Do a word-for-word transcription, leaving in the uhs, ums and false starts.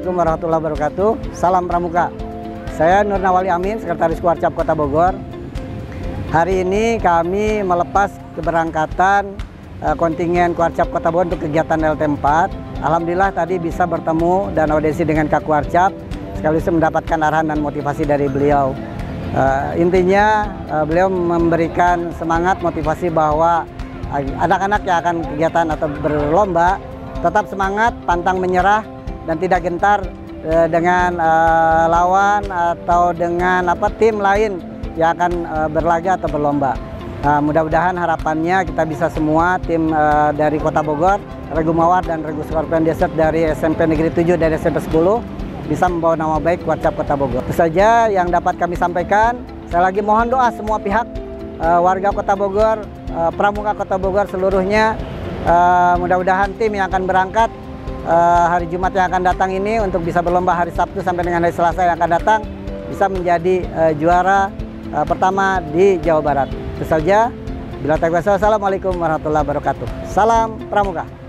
Assalamualaikum warahmatullahi wabarakatuh. Salam Pramuka. Saya Nur Nawali Amin, Sekretaris Kuarcap Kota Bogor. Hari ini kami melepas keberangkatan uh, kontingen Kuarcap Kota Bogor untuk kegiatan L T empat. Alhamdulillah tadi bisa bertemu dan audiensi dengan Kak Kuarcap, sekaligus mendapatkan arahan dan motivasi dari beliau. Uh, intinya uh, beliau memberikan semangat motivasi bahwa anak-anak yang akan kegiatan atau berlomba tetap semangat, pantang menyerah, dan tidak gentar uh, dengan uh, lawan atau dengan apa tim lain yang akan uh, berlaga atau berlomba. Uh, mudah-mudahan harapannya kita bisa semua tim uh, dari Kota Bogor, Regu Mawar dan Regu Scorpion Desert dari S M P Negeri tujuh dan S M P sepuluh bisa membawa nama baik Kuarcap Kota Bogor. Itu saja yang dapat kami sampaikan. Saya lagi mohon doa semua pihak, uh, warga Kota Bogor, uh, Pramuka Kota Bogor seluruhnya. Uh, mudah-mudahan tim yang akan berangkat uh, hari Jumat yang akan datang ini untuk bisa berlomba hari Sabtu sampai dengan hari Selasa yang akan datang bisa menjadi uh, juara uh, pertama di Jawa Barat. Itu saja. Bila tak kuasa, wassalamualaikum warahmatullahi wabarakatuh. Salam Pramuka.